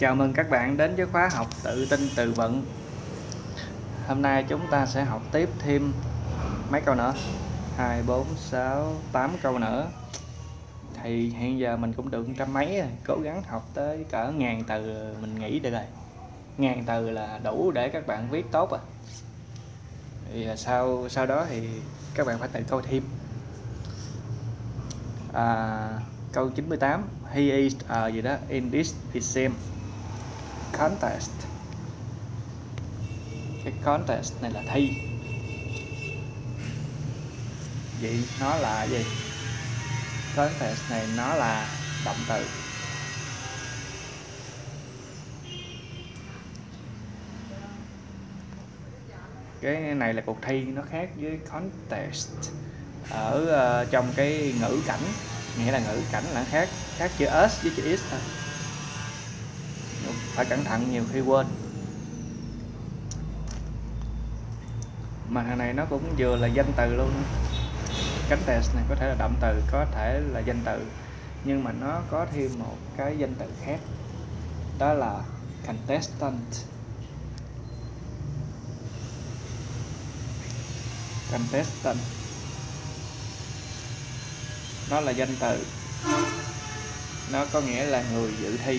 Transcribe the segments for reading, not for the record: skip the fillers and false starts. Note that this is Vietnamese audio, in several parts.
Chào mừng các bạn đến với khóa học tự tin từ vựng. Hôm nay chúng ta sẽ học tiếp thêm mấy câu nữa, 2, 4, 6, 8 câu nữa. Thì hiện giờ mình cũng được trăm mấy rồi, cố gắng học tới cỡ 1000 từ mình nghĩ được rồi. 1000 từ là đủ để các bạn viết tốt rồi. Thì sau đó thì các bạn phải tự coi thêm. Câu 98, he is gì đó in this exam contest. Cái contest này là thi. Vậy nó là gì? Contest này nó là động từ. Cái này là cuộc thi, nó khác với contest ở trong cái ngữ cảnh, nghĩa là ngữ cảnh là khác chữ s với chữ x thôi. Phải cẩn thận, nhiều khi quên. Mà thằng này nó cũng vừa là danh từ luôn. Contest này có thể là động từ, có thể là danh từ, nhưng mà nó có thêm một cái danh từ khác, đó là contestant. Contestant nó là danh từ, nó có nghĩa là người dự thi.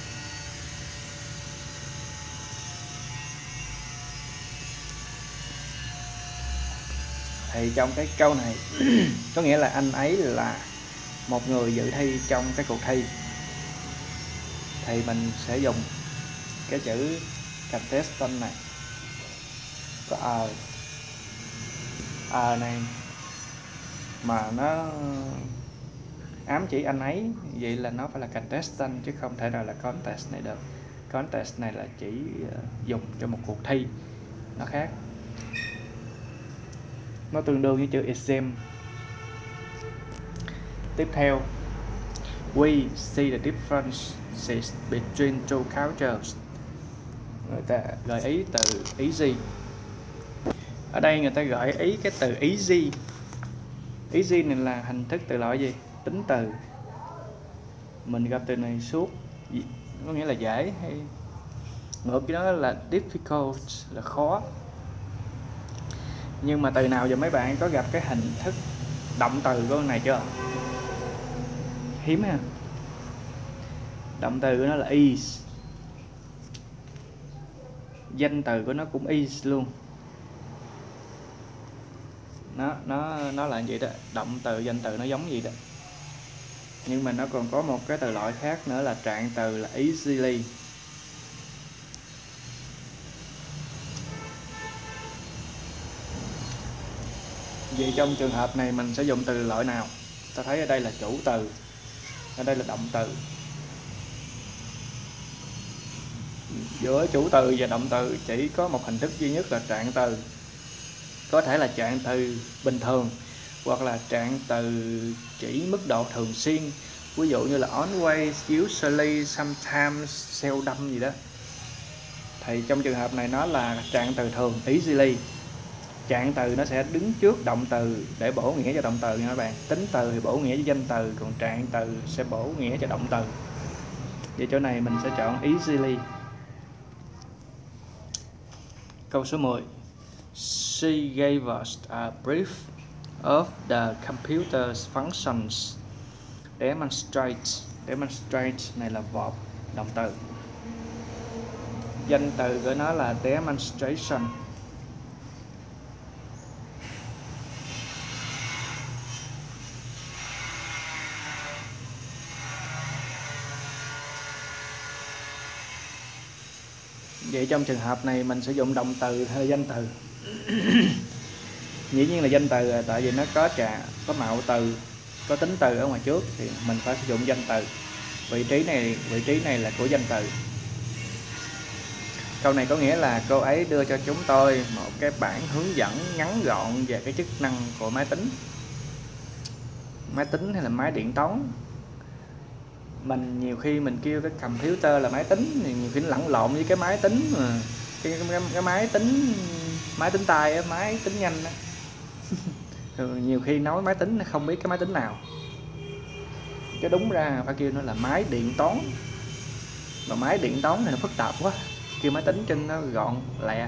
Thì trong cái câu này có nghĩa là anh ấy là một người dự thi trong cái cuộc thi, thì mình sẽ dùng cái chữ contestant này, có này mà nó ám chỉ anh ấy, vậy là nó phải là contestant chứ không thể nào là contest này được. Contest này là chỉ dùng cho một cuộc thi, nó khác, nó tương đương với chữ exam. Tiếp theo, we see the differences between two cultures. Người ta gợi ý từ easy. Ở đây người ta gợi ý cái từ easy. Easy này là hình thức từ loại gì? Tính từ. Mình gặp từ này suốt, có nghĩa là dễ, hay ngược với nó là difficult là khó. Nhưng mà từ nào giờ mấy bạn có gặp cái hình thức động từ của con này chưa? Hiếm ha. Động từ của nó là is, danh từ của nó cũng is luôn. Nó là vậy đó, động từ danh từ nó giống gì đó. Nhưng mà nó còn có một cái từ loại khác nữa là trạng từ là easily. Vậy trong trường hợp này mình sẽ dùng từ loại nào? Ta thấy ở đây là chủ từ, ở đây là động từ. Giữa chủ từ và động từ chỉ có một hình thức duy nhất là trạng từ. Có thể là trạng từ bình thường, hoặc là trạng từ chỉ mức độ thường xuyên, ví dụ như là always, usually, sometimes, seldom gì đó. Thì trong trường hợp này nó là trạng từ thường, easily. Trạng từ nó sẽ đứng trước động từ để bổ nghĩa cho động từ nha các bạn. Tính từ thì bổ nghĩa cho danh từ, còn trạng từ sẽ bổ nghĩa cho động từ. Vậy chỗ này mình sẽ chọn easily. Câu số 10. She gave us a brief of the computer's functions. Demonstrate này là verb, động từ. Danh từ của nó là demonstration. Vậy trong trường hợp này mình sử dụng động từ hay danh từ? Dĩ nhiên là danh từ rồi, tại vì nó có mạo từ, có tính từ ở ngoài trước thì mình phải sử dụng danh từ. Vị trí này là của danh từ. Câu này có nghĩa là cô ấy đưa cho chúng tôi một cái bản hướng dẫn ngắn gọn về cái chức năng của máy tính. Máy tính hay là máy điện toán? Mình nhiều khi mình kêu cái computer là máy tính, nhiều khi nó lẫn lộn với cái máy tính mà cái máy tính tay, máy tính nhanh đó. Nhiều khi nói máy tính nó không biết cái máy tính nào, cái đúng ra phải kêu nó là máy điện toán. mà máy điện toán thì nó phức tạp quá, kêu máy tính trên nó gọn lẹ.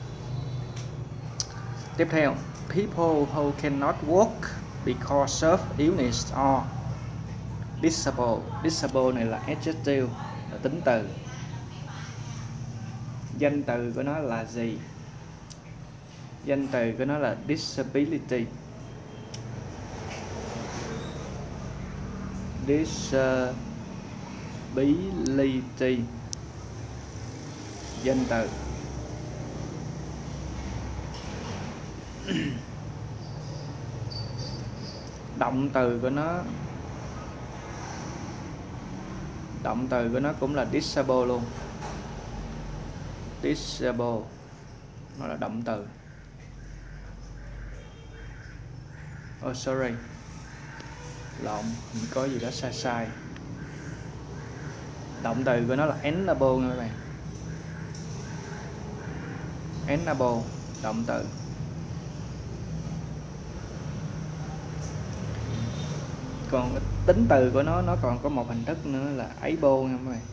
Tiếp theo, people who cannot walk because of illness or disable. Disable này là adjective, là tính từ. Danh từ của nó là gì? Danh từ của nó là disability. Disability. Danh từ. Động từ của nó cũng là disable luôn. Disable nó là động từ. Oh sorry, lộn, mình có gì đó sai. Động từ của nó là enable nha các bạn. Enable, động từ. Còn tính từ của nó còn có một hình thức nữa là able nha các bạn.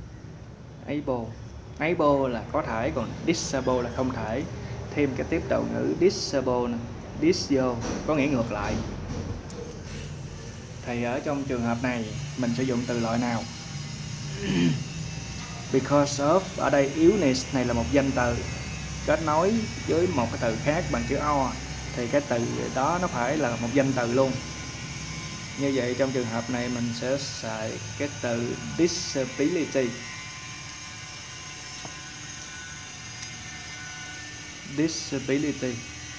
Able là có thể, còn disable là không thể. Thêm cái tiếp đầu ngữ disable nè, dis vô, có nghĩa ngược lại. Thì ở trong trường hợp này mình sử dụng từ loại nào? Because of, ở đây illness này là một danh từ kết nối với một cái từ khác bằng chữ or, thì cái từ đó nó phải là một danh từ luôn. Như vậy trong trường hợp này mình sẽ xài cái từ disability. Disability.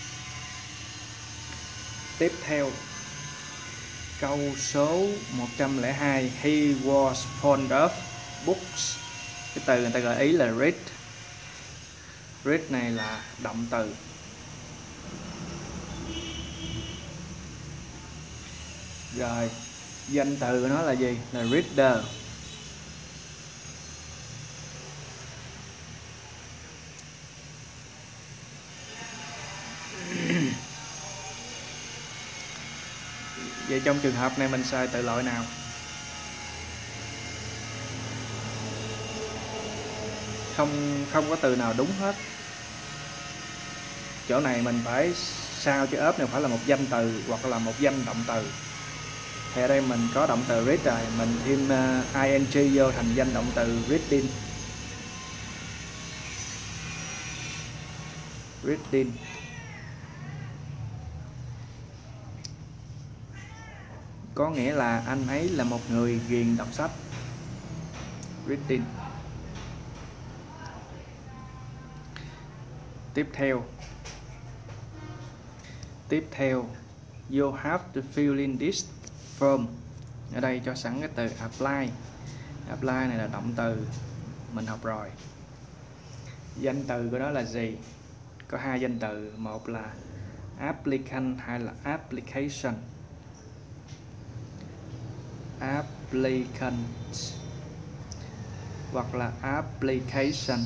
Tiếp theo, câu số 102, he was fond of books. Cái từ người ta gợi ý là read. Read này là động từ. Rồi, danh từ của nó là gì? Là reader. Vậy trong trường hợp này mình xài từ loại nào? Không có từ nào đúng hết. Chỗ này mình phải sao chữ ốp này phải là một danh từ hoặc là một danh động từ. Thì ở đây mình có động từ read rồi, mình thêm ing vô thành danh động từ reading. Reading. Có nghĩa là anh ấy là một người ghiền đọc sách. Reading. Tiếp theo, you have to fill in this form. Ở đây cho sẵn cái từ apply. Apply này là động từ, mình học rồi. Danh từ của nó là gì? Có hai danh từ, một là applicant, hai là application. Applicant hoặc là application.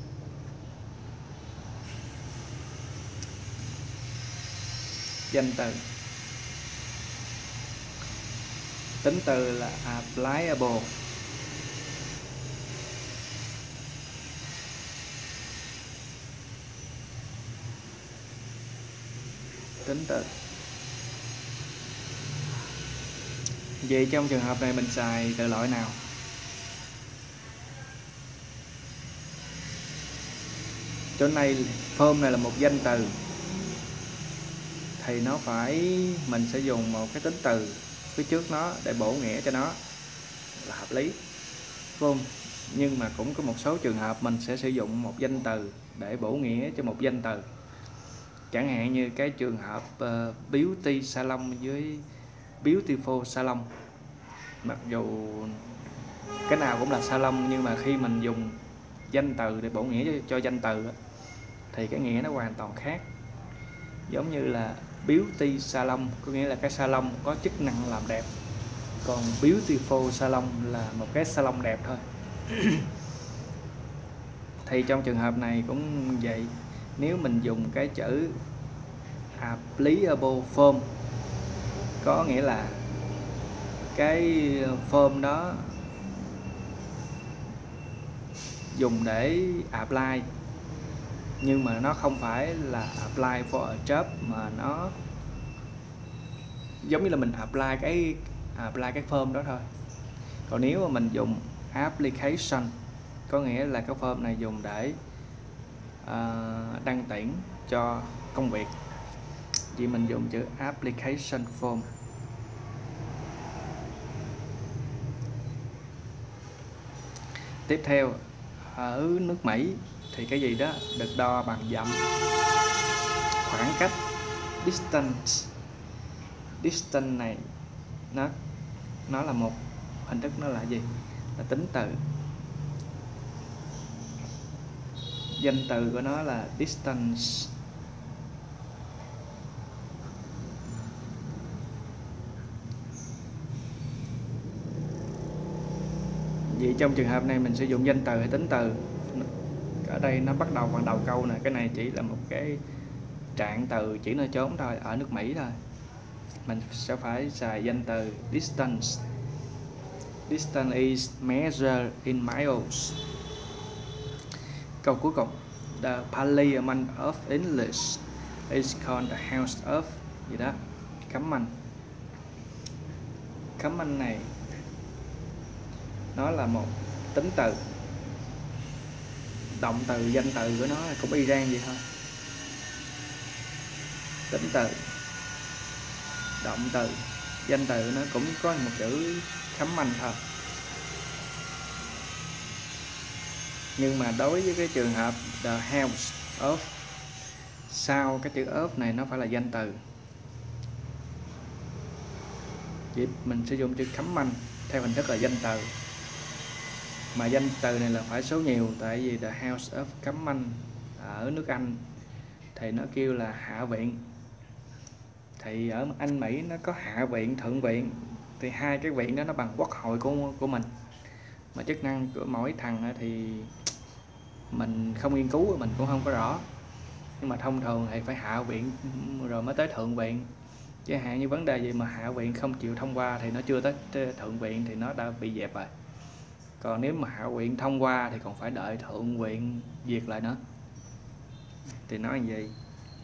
Danh từ. Tính từ là applicable. Tính từ. Vậy trong trường hợp này mình xài từ loại nào? Chỗ này form này là một danh từ, thì nó phải, mình sẽ dùng một cái tính từ phía trước nó để bổ nghĩa cho nó là hợp lý. Form. Nhưng mà cũng có một số trường hợp mình sẽ sử dụng một danh từ để bổ nghĩa cho một danh từ. Chẳng hạn như cái trường hợp beauty salon với beautiful salon. Mặc dù cái nào cũng là salon, nhưng mà khi mình dùng danh từ để bổ nghĩa cho danh từ thì cái nghĩa nó hoàn toàn khác. Giống như là beauty salon có nghĩa là cái salon có chức năng làm đẹp, còn beautiful salon là một cái salon đẹp thôi. Thì trong trường hợp này cũng vậy, nếu mình dùng cái chữ applicable form có nghĩa là cái form đó dùng để apply, nhưng mà nó không phải là apply for a job, mà nó giống như là mình apply cái form đó thôi. Còn nếu mà mình dùng application, có nghĩa là cái form này dùng để đăng tuyển cho công việc, thì mình dùng chữ application form. Tiếp theo, ở nước Mỹ thì cái gì đó được đo bằng dặm, khoảng cách, distance. Distance này nó là một hình thức, nó là gì? Là tính từ. Danh từ của nó là distance. Vậy trong trường hợp này mình sử dụng danh từ hay tính từ? Ở đây nó bắt đầu bằng đầu câu nè, cái này chỉ là một cái trạng từ chỉ nơi chốn thôi, ở nước Mỹ thôi. Mình sẽ phải xài danh từ distance. Distance is measured in miles. Câu cuối cùng, the parliament of English is called the House of gì đó, Commons. Commons này nó là một tính từ, động từ, danh từ của nó cũng y rang vậy thôi. Tính từ, động từ, danh từ nó cũng có một chữ Commons thôi. Nhưng mà đối với cái trường hợp the House of, sau cái chữ of này nó phải là danh từ. Vậy mình sử dụng chữ Commons theo hình thức là danh từ, mà danh từ này là phải số nhiều, tại vì the House of Commons ở nước Anh thì nó kêu là hạ viện. Thì ở Anh Mỹ nó có hạ viện, thượng viện, thì hai cái viện đó nó bằng quốc hội của mình. Mà chức năng của mỗi thằng thì mình không nghiên cứu, mình cũng không có rõ, nhưng mà thông thường thì phải hạ viện rồi mới tới thượng viện. Chẳng hạn như vấn đề gì mà hạ viện không chịu thông qua thì nó chưa tới thượng viện, thì nó đã bị dẹp rồi. Còn nếu mà hạ viện thông qua thì còn phải đợi thượng viện duyệt lại nữa. Thì nói như vậy.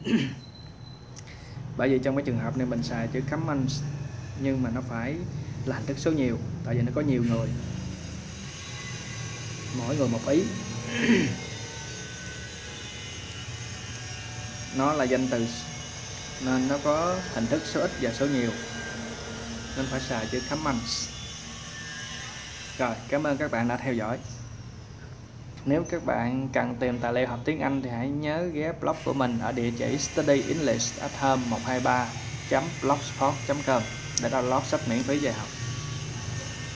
Bởi vì trong cái trường hợp này mình xài chữ Commons, nhưng mà nó phải là hình thức số nhiều, tại vì nó có nhiều người, mỗi người một ý. Nó là danh từ nên nó có hình thức số ít và số nhiều, nên phải xài chữ Commons. Rồi, cảm ơn các bạn đã theo dõi. Nếu các bạn cần tìm tài liệu học tiếng Anh thì hãy nhớ ghé blog của mình ở địa chỉ studyenglishathome123.blogspot.com để download sách miễn phí về học.